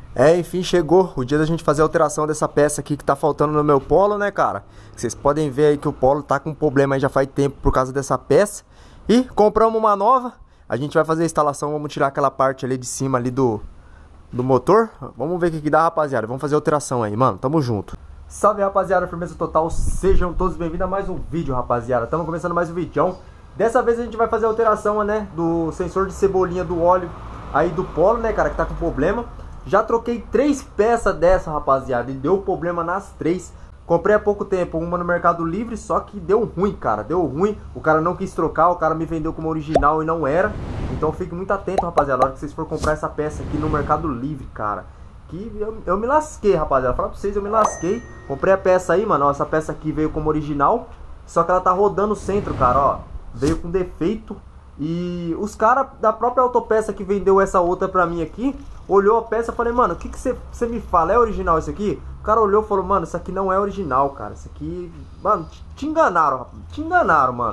Enfim, chegou o dia da gente fazer a alteração dessa peça aqui que tá faltando no meu Polo, né, cara? Vocês podem ver aí que o Polo tá com problema aí já faz tempo por causa dessa peça. E compramos uma nova. A gente vai fazer a instalação, vamos tirar aquela parte ali de cima ali do motor. Vamos ver o que dá, rapaziada. Vamos fazer a alteração aí, mano. Tamo junto. Salve, rapaziada, firmeza total. Sejam todos bem-vindos a mais um vídeo, rapaziada. Estamos começando mais um vídeo. Dessa vez a gente vai fazer a alteração, né, do sensor de cebolinha do óleo aí do Polo, né, cara, que tá com problema. Já troquei 3 peças dessa, rapaziada, e deu problema nas 3. Comprei há pouco tempo uma no Mercado Livre, só que deu ruim, cara. Deu ruim, o cara não quis trocar, o cara me vendeu como original e não era. Então fique muito atento, rapaziada, na hora que vocês for comprar essa peça aqui no Mercado Livre, cara. Que eu me lasquei, rapaziada. Falar pra vocês, eu me lasquei. Comprei a peça aí, mano, ó, essa peça aqui veio como original, só que ela tá rodando o centro, cara, ó. Veio com defeito. E os caras da própria autopeça que vendeu essa outra pra mim aqui, olhou a peça e falei, mano, o que você me fala? É original isso aqui? O cara olhou e falou, mano, isso aqui não é original, cara. Isso aqui, mano, te enganaram, mano.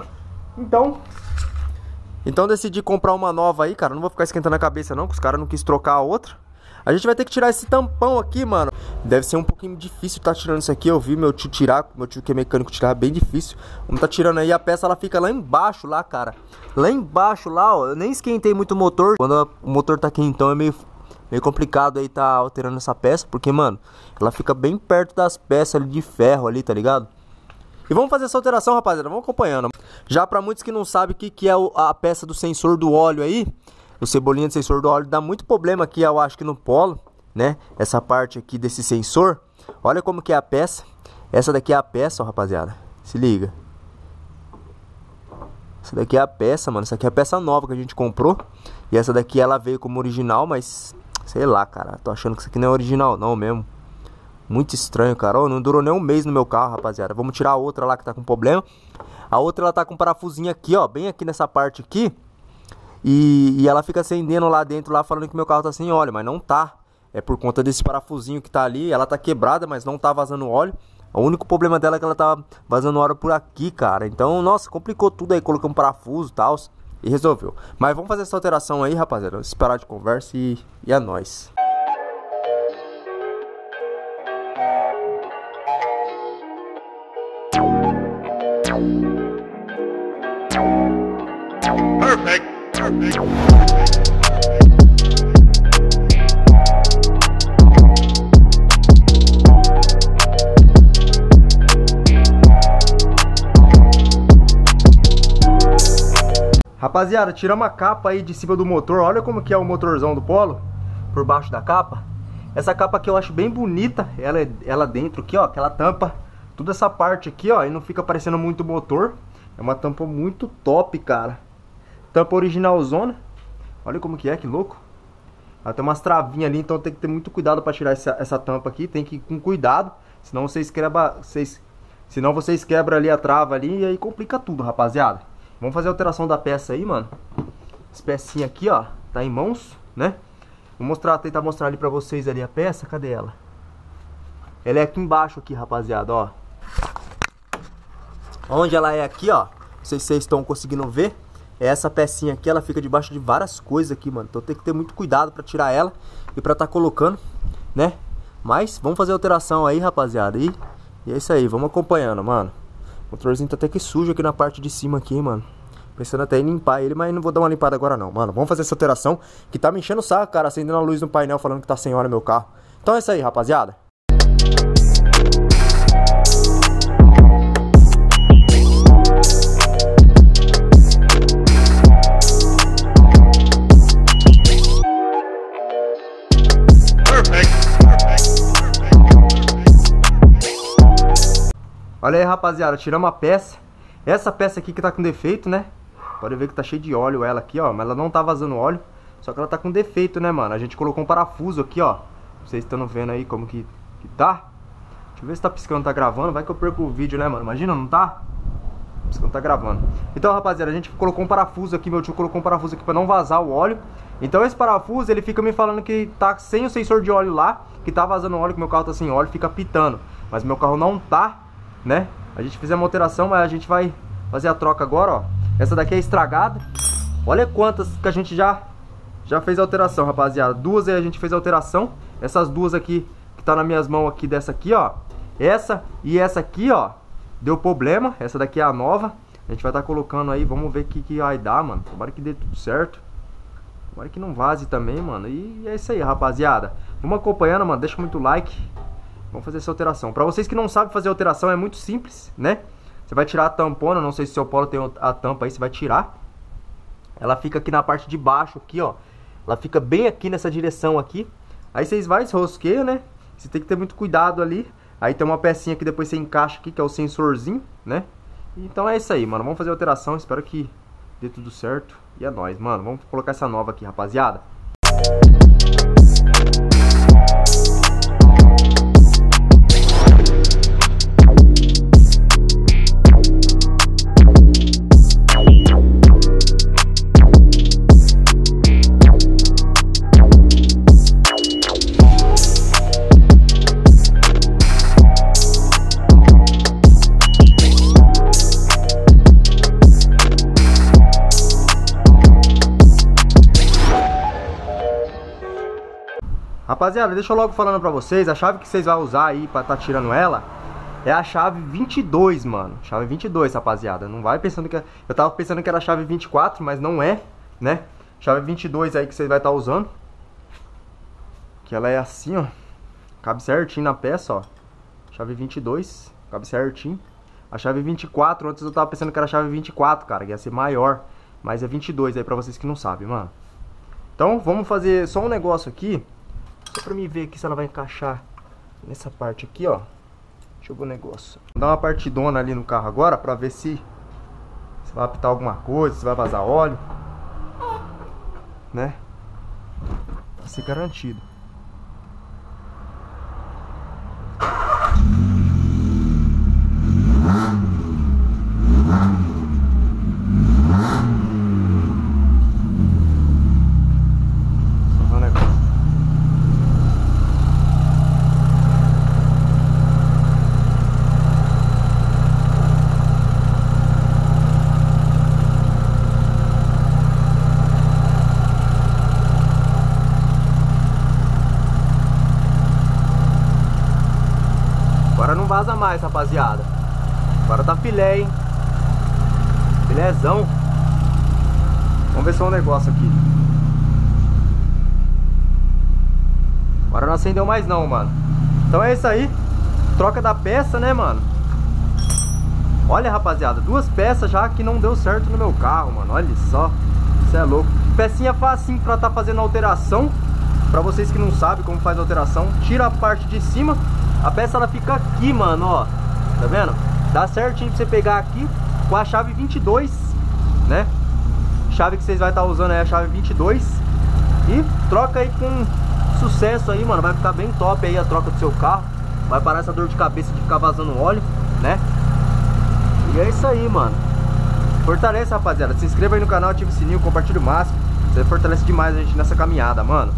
Então decidi comprar uma nova aí, cara. Não vou ficar esquentando a cabeça não, que os caras não quis trocar a outra. A gente vai ter que tirar esse tampão aqui, mano. Deve ser um pouquinho difícil tá tirando isso aqui. Eu vi meu tio tirar, meu tio que é mecânico tirar, bem difícil. Vamos tá tirando aí, a peça ela fica lá embaixo, lá, cara. Lá embaixo, lá, ó. Eu nem esquentei muito o motor. Quando o motor tá aqui, então é meio complicado aí tá alterando essa peça. Porque, mano, ela fica bem perto das peças ali de ferro ali, tá ligado? E vamos fazer essa alteração, rapaziada. Vamos acompanhando. Já pra muitos que não sabem o que é a peça do sensor do óleo aí, o cebolinha de sensor do óleo dá muito problema aqui, eu acho que no Polo, né? Essa parte aqui desse sensor. Olha como que é a peça. Essa daqui é a peça, ó, rapaziada. Se liga. Essa daqui é a peça, mano. Essa aqui é a peça nova que a gente comprou. E essa daqui ela veio como original, mas sei lá, cara. Tô achando que isso aqui não é original não mesmo. Muito estranho, cara. Oh, não durou nem um mês no meu carro, rapaziada. Vamos tirar a outra lá que tá com problema. A outra ela tá com um parafusinho aqui, ó. Bem aqui nessa parte aqui. E ela fica acendendo lá dentro, lá falando que meu carro tá sem óleo, mas não tá. É por conta desse parafusinho que tá ali. Ela tá quebrada, mas não tá vazando óleo. O único problema dela é que ela tá vazando óleo por aqui, cara. Então, nossa, complicou tudo aí. Colocamos um parafuso e tal. E resolveu. Mas vamos fazer essa alteração aí, rapaziada. Vamos parar de conversa e é nóis. Perfect. Rapaziada, tiramos a capa aí de cima do motor. Olha como que é o motorzão do Polo por baixo da capa. Essa capa aqui eu acho bem bonita. Ela dentro aqui, ó, aquela tampa, toda essa parte aqui, ó, e não fica parecendo muito motor. É uma tampa muito top, cara. Tampa original zona. Olha como que é, que louco. Ela tem umas travinhas ali, então tem que ter muito cuidado para tirar essa tampa aqui. Tem que ir com cuidado, senão vocês quebram ali a trava ali e aí complica tudo, rapaziada. Vamos fazer a alteração da peça aí, mano. Essa pecinha aqui, ó, tá em mãos, né? Vou tentar mostrar ali pra vocês ali a peça. Cadê ela? Ela é aqui embaixo aqui, rapaziada, ó. Onde ela é aqui, ó. Não sei se vocês estão conseguindo ver. Essa pecinha aqui, ela fica debaixo de várias coisas aqui, mano. Então tem que ter muito cuidado pra tirar ela e pra tá colocando, né? Mas vamos fazer a alteração aí, rapaziada. E é isso aí, vamos acompanhando, mano. O motorzinho tá até que sujo aqui na parte de cima aqui, mano. Pensando até em limpar ele, mas não vou dar uma limpada agora não, mano. Vamos fazer essa alteração que tá me enchendo o saco, cara. Acendendo a luz no painel falando que tá sem óleo no meu carro. Então é isso aí, rapaziada. Olha aí, rapaziada, tiramos a peça. Essa peça aqui que tá com defeito, né? Pode ver que tá cheio de óleo ela aqui, ó. Mas ela não tá vazando óleo. Só que ela tá com defeito, né, mano? A gente colocou um parafuso aqui, ó. Vocês estão vendo aí como que tá. Deixa eu ver se tá piscando, tá gravando. Vai que eu perco o vídeo, né, mano? Imagina, não tá? Piscando, tá gravando. Então, rapaziada, a gente colocou um parafuso aqui. Meu tio colocou um parafuso aqui pra não vazar o óleo. Então esse parafuso, ele fica me falando que tá sem o sensor de óleo lá. Que tá vazando óleo, que meu carro tá sem óleo. Fica pitando. Mas meu carro não tá, né? A gente fez uma alteração, mas a gente vai fazer a troca agora, ó. Essa daqui é estragada. Olha quantas que a gente já já fez a alteração, rapaziada. Duas aí a gente fez a alteração. Essas duas aqui, que tá nas minhas mãos aqui, dessa aqui, ó. Essa e essa aqui, ó, deu problema. Essa daqui é a nova. A gente vai estar colocando aí, vamos ver o que vai dar, mano. Tomara que dê tudo certo. Tomara que não vaze também, mano. E é isso aí, rapaziada. Vamos acompanhando, mano. Deixa muito like. Vamos fazer essa alteração. Pra vocês que não sabem fazer alteração, é muito simples, né? Você vai tirar a tampona. Não sei se o seu Polo tem a tampa aí, você vai tirar. Ela fica aqui na parte de baixo, aqui, ó. Ela fica bem aqui nessa direção aqui. Aí vocês vai, se rosqueia, né? Você tem que ter muito cuidado ali. Aí tem uma pecinha que depois você encaixa aqui, que é o sensorzinho, né? Então é isso aí, mano. Vamos fazer a alteração. Espero que dê tudo certo. E é nóis, mano. Vamos colocar essa nova aqui, rapaziada. Rapaziada, deixa eu logo falando pra vocês, a chave que vocês vão usar aí pra tá tirando ela é a chave 22, mano. Chave 22, rapaziada. Não vai pensando que... Eu tava pensando que era a chave 24, mas não é, né? Chave 22 aí que vocês vai estar usando. Que ela é assim, ó. Cabe certinho na peça, ó. Chave 22, cabe certinho. A chave 24, antes eu tava pensando que era a chave 24, cara, que ia ser maior. Mas é 22 aí pra vocês que não sabem, mano. Então, vamos fazer só um negócio aqui. Só pra mim ver aqui se ela vai encaixar nessa parte aqui, ó. Deixa eu ver o negócio. Vou dar uma partidona ali no carro agora pra ver se vai apitar alguma coisa, se vai vazar óleo, né? Pra ser garantido. Agora não vaza mais, rapaziada. Agora tá filé, hein? Filézão. Vamos ver só um negócio aqui. Agora não acendeu mais não, mano. Então é isso aí. Troca da peça, né, mano? Olha, rapaziada, duas peças já que não deu certo no meu carro, mano. Olha só. Isso é louco. Pecinha facinho pra tá fazendo alteração. Pra vocês que não sabem como faz a alteração, tira a parte de cima. A peça ela fica aqui, mano, ó. Tá vendo? Dá certinho pra você pegar aqui com a chave 22, né? Chave que vocês vão estar usando é a chave 22. E troca aí com sucesso aí, mano. Vai ficar bem top aí a troca do seu carro. Vai parar essa dor de cabeça de ficar vazando óleo, né? E é isso aí, mano. Fortalece, rapaziada. Se inscreva aí no canal, ative o sininho, compartilhe o máximo. Você fortalece demais a gente nessa caminhada, mano.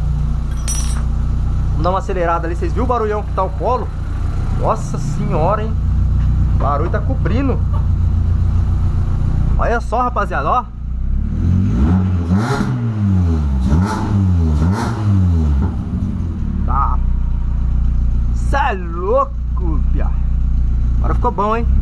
Vamos dar uma acelerada ali. Vocês viram o barulhão que tá o Polo? Nossa senhora, hein? O barulho tá cobrindo. Olha só, rapaziada, ó. Tá. Cê é louco, pia. Agora ficou bom, hein?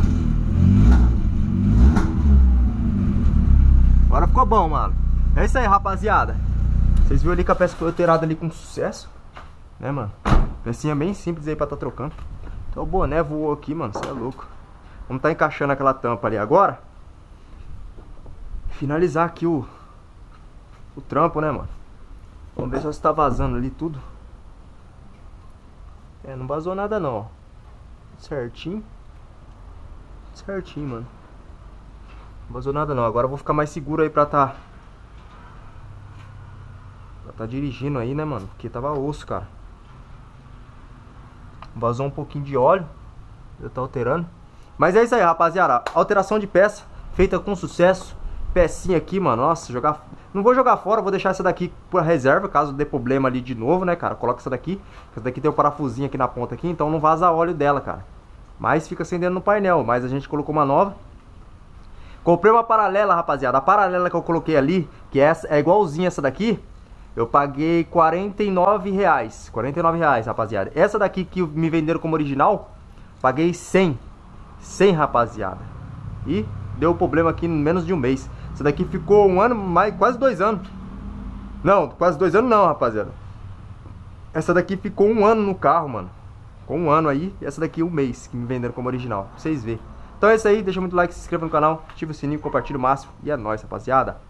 Agora ficou bom, mano. É isso aí, rapaziada. Vocês viram ali que a peça foi alterada ali com sucesso, né, mano? Pecinha bem simples aí pra tá trocando. Então o boné voou aqui, mano. Você é louco. Vamos tá encaixando aquela tampa ali agora. Finalizar aqui o trampo, né, mano? Vamos ver se tá vazando ali tudo. É, não vazou nada não, ó. Certinho. Certinho, mano. Não vazou nada não. Agora eu vou ficar mais seguro aí pra tá dirigindo aí, né, mano? Porque tava osso, cara. Vazou um pouquinho de óleo. Já tá alterando. Mas é isso aí, rapaziada. Alteração de peça feita com sucesso. Pecinha aqui, mano. Nossa, jogar... Não vou jogar fora, vou deixar essa daqui por reserva, caso dê problema ali de novo, né, cara? Coloca essa daqui. Essa daqui tem o parafusinho aqui na ponta aqui, então não vaza óleo dela, cara. Mas fica acendendo no painel. Mas a gente colocou uma nova. Comprei uma paralela, rapaziada. A paralela que eu coloquei ali, que essa é igualzinha essa daqui, eu paguei R$49. R$49, rapaziada. Essa daqui que me venderam como original, paguei 100. 100, rapaziada. E deu problema aqui em menos de um mês. Essa daqui ficou um ano, mais, quase 2 anos. Não, quase 2 anos não, rapaziada. Essa daqui ficou um ano no carro, mano. Com um ano aí. E essa daqui um mês que me venderam como original. Pra vocês verem. Então é isso aí. Deixa muito like, se inscreva no canal. Ativa o sininho, compartilha o máximo. E é nóis, rapaziada.